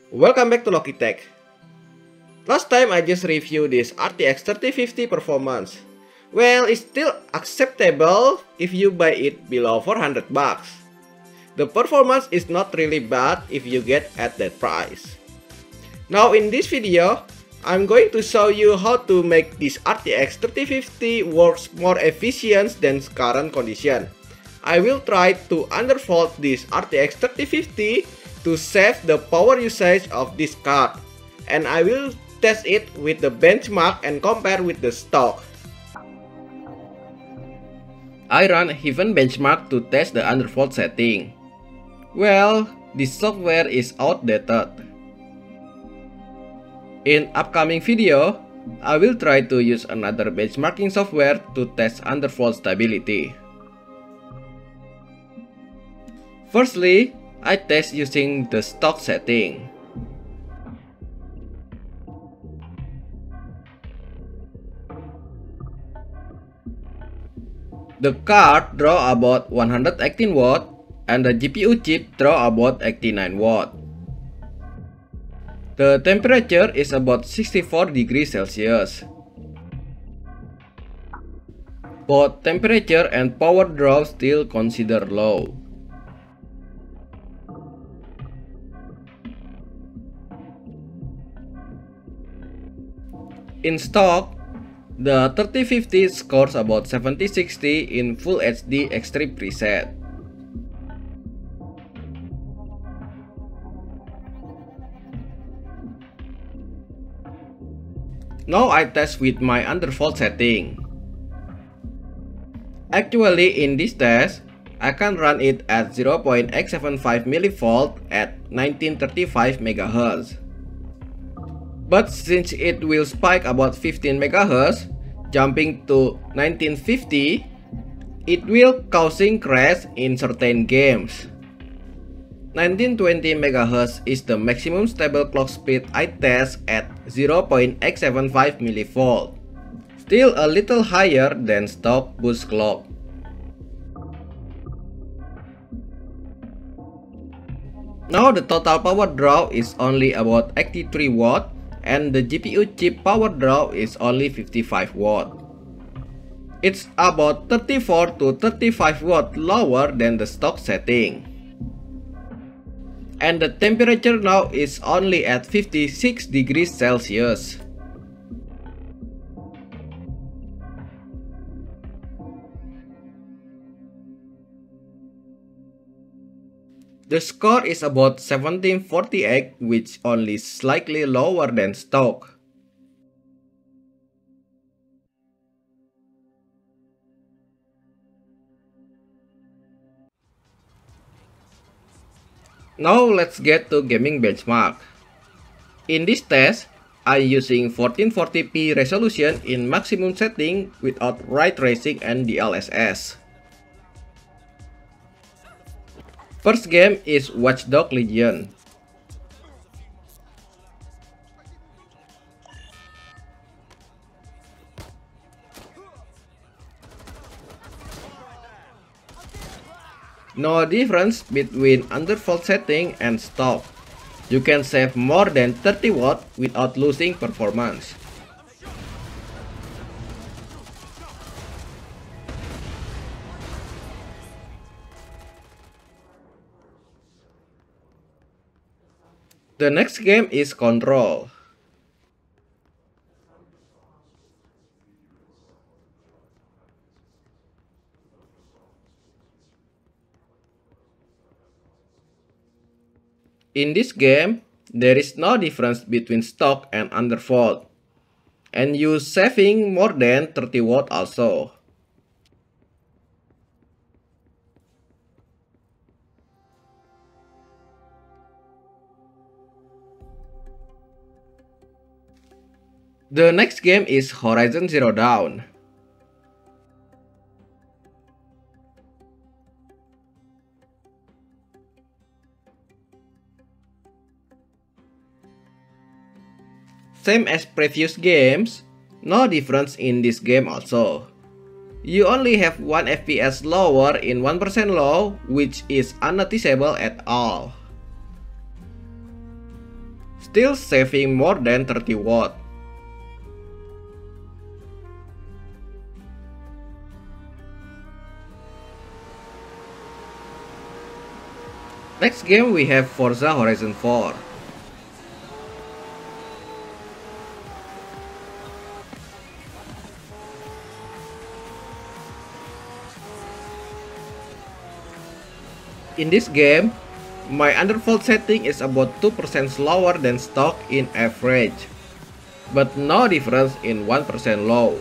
Welcome back to Logitech. Last time I just reviewed this RTX 3050 performance. Well, it's still acceptable if you buy it below 400 bucks. The performance is not really bad if you get at that price. Now in this video, I'm going to show you how to make this RTX 3050 works more efficient than current condition. I will try to undervolt this RTX 3050 to save the power usage of this card, and I will test it with the benchmark and compare with the stock. I run Heaven benchmark to test the undervolt setting. Well, this software is outdated. In upcoming video, I will try to use another benchmarking software to test undervolt stability. Firstly, I test using the stock setting. The card draw about 118 watt and the GPU chip draw about 89 watt. The temperature is about 64 degrees Celsius. Both temperature and power draw still considered low. In stock, the 3050 scores about 70-60 in Full HD Extreme preset. Now I test with my undervolt setting. Actually in this test, I can run it at 0.875 mV at 1935 MHz. But since it will spike about 15 MHz, jumping to 1950, it will causing crash in certain games. 1920 MHz is the maximum stable clock speed I test at 0.875 mV, still a little higher than stock boost clock. Now the total power draw is only about 83 watt and the GPU chip power draw is only 55 watt. It's about 34 to 35 watt lower than the stock setting. And the temperature now is only at 56 degrees Celsius. The score is about 1748, which only slightly lower than stock. Now let's get to gaming benchmark. In this test, I'm using 1440p resolution in maximum setting without ray tracing and DLSS. First game is Watch Dogs Legion. No difference between undervolt setting and stock. You can save more than 30 watt without losing performance. The next game is Control. In this game, there is no difference between stock and undervolt, and you saving more than 30 watt also. The next game is Horizon Zero Dawn. Same as previous games, no difference in this game also. You only have 1 FPS lower in 1% low, which is unnoticeable at all. still saving more than 30 watt. Next game we have Forza Horizon 4. In this game, my undervolt setting is about 2% slower than stock in average, but no difference in 1% low.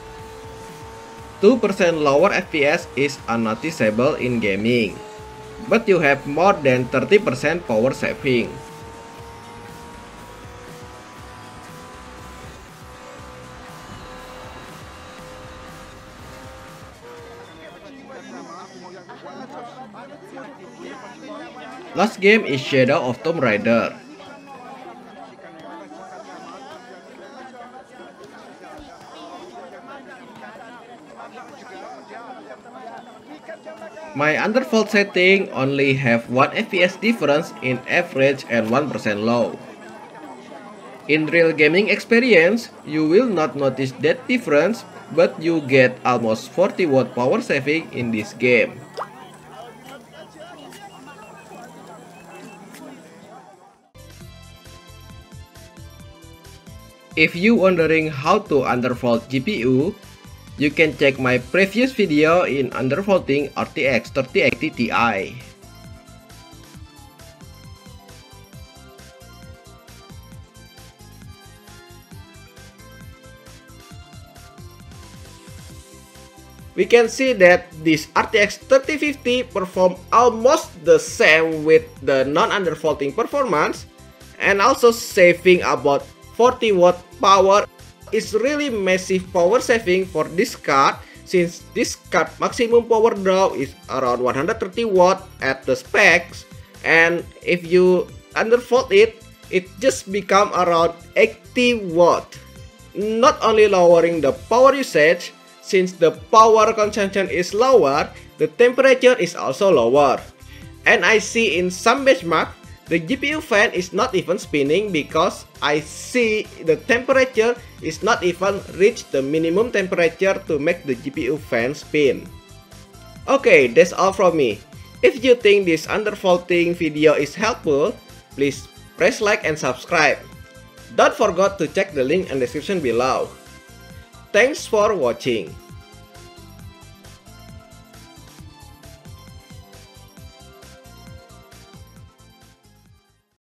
2% lower FPS is unnoticeable in gaming, but you have more than 30% power saving. Last game is Shadow of Tomb Raider. My undervolt setting only have 1 FPS difference in average and 1% low. In real gaming experience, you will not notice that difference, but you get almost 40 watt power saving in this game. If you wondering how to undervolt GPU, you can check my previous video in undervolting RTX 3080 Ti. We can see that this RTX 3050 perform almost the same with the non-undervolting performance, and also saving about 40 watt power. Is really massive power saving for this card, since this card maximum power draw is around 130 watt at the specs, and if you undervolt it, it just become around 80 watt. Not only lowering the power usage, since the power consumption is lower, the temperature is also lower. And I see in some benchmark, the GPU fan is not even spinning because I see the temperature is not even reach the minimum temperature to make the GPU fan spin. Okay, that's all from me. If you think this undervolting video is helpful, please press like and subscribe. Don't forget to check the link in the description below. Thanks for watching.